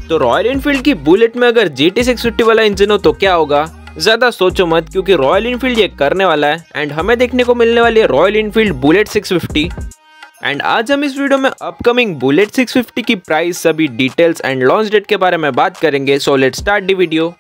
तो royal Enfield की bullet में अगर GT 650 वाला इंजन हो तो क्या होगा? ज्यादा सोचो मत, क्योंकि रॉयल एनफील्ड ये करने वाला है एंड हमें देखने को मिलने वाली है रॉयल एनफील्ड बुलेट 650। एंड आज हम इस वीडियो में अपकमिंग बुलेट 650 की प्राइस, सभी डिटेल्स एंड लॉन्च डेट के बारे में बात करेंगे। So let's start the video.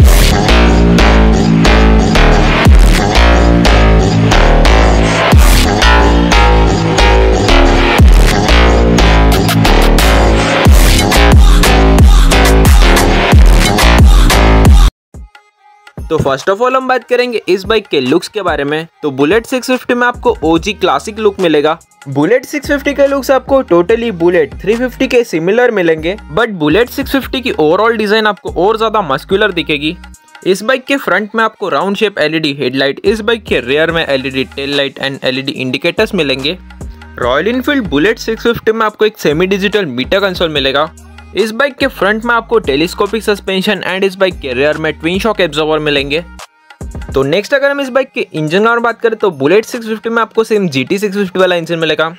तो फर्स्ट ऑफ ऑल हम बात करेंगे इस बाइक के लुक्स के बारे में। तो बुलेट 650 में आपको OG क्लासिक लुक मिलेगा। बुलेट 650 के लुक्स आपको टोटली बुलेट 350 के सिमिलर मिलेंगे, बट बुलेट 650 की ओवरऑल डिजाइन आपको और ज्यादा मस्कुलर दिखेगी। इस बाइक के फ्रंट में आपको राउंड शेप LED हेडलाइट, इस बाइक के रेयर में LED tail light and LED indicators मिलेंगे। रॉयल एनफील्ड बुलेट 650 में आपको एक सेमी डिजिटल मीटर कंसोल मिलेगा। इस बाइक के फ्रंट में आपको टेलीस्कोपिक सस्पेंशन एंड इस बाइक के रेयर में ट्विन शॉक एब्जॉर्बर मिलेंगे। तो नेक्स्ट अगर हम इस बाइक के इंजन और बात करें तो बुलेट 650 में आपको सेम GT 650 वाला इंजन मिलेगा।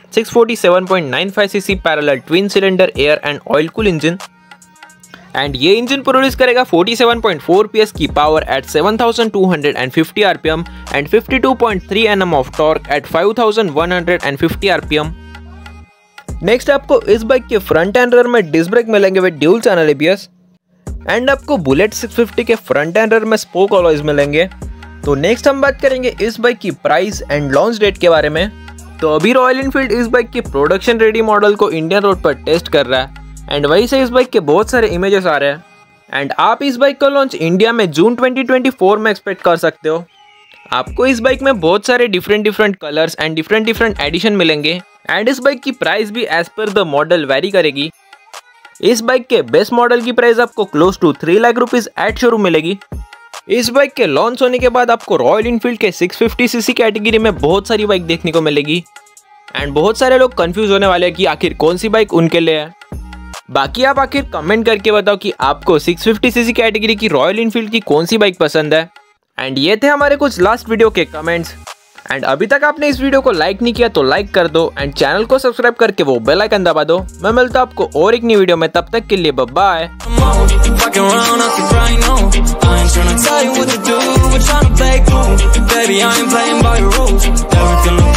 647.95 cc parallel twin cylinder air and oil cool engine, and ये इंजन प्रोड्यूस करेगा 47.4 PS की power at 7250 RPM and 52.3 Nm of torque at 5150 RPM। Next आपको इस बाइक के फ्रंट एंड रेयर में डिस्क ब्रेक मिलेंगे with dual channel ABS, and आपको Bullet 650 के फ्रंट एंड रेयर में स्पोक अलॉयज मिलेंगे। तो नेक्स्ट हम बात करेंगे इस बाइक की प्राइस एंड लॉन्च डेट के बारे में। तो अभी रॉयल एनफील्ड इस बाइक की प्रोडक्शन रेडी मॉडल को इंडियन रोड पर टेस्ट कर रहा है, एंड वहीं से इस बाइक के बहुत सारे इमेजेस आ रहे हैं, एंड आप इस बाइक का लॉन्च इंडिया में जून 2024 में एक्सपेक्ट कर सकते हो। आपको इस बाइक में बहुत सारे different colours and different edition मिलेंगे, एंड इस बाइक की प्राइस भी as per the model vary करेगी। इस बाइक के बेस्ट मॉडल की प्राइस आपको close to 3 lakh rupees at showroom मिलेगी। इस बाइक के लॉन्च होने के बाद आपको रॉयल एनफील्ड के 650cc कैटेगरी में बहुत सारी बाइक देखने को मिलेगी, एंड बहुत सारे लोग कंफ्यूज होने वाले हैं कि आखिर कौन सी बाइक उनके लिए है। बाकी आप आखिर कमेंट करके बताओ कि आपको 650cc कैटेगरी की रॉयल एनफील्ड की कौन सी बाइक पसंद है। एंड ये थे हमारे कुछ लास्ट वीडियो के कमेंट्स, एंड अभी तक आपने इस वीडियो को लाइक नहीं किया तो लाइक कर दो, एंड चैनल को सब्सक्राइब करके वो बेल आइकन दबा दो। मैं मिलता हूं आपको और एक नई वीडियो में, तब तक के लिए बाय बाय।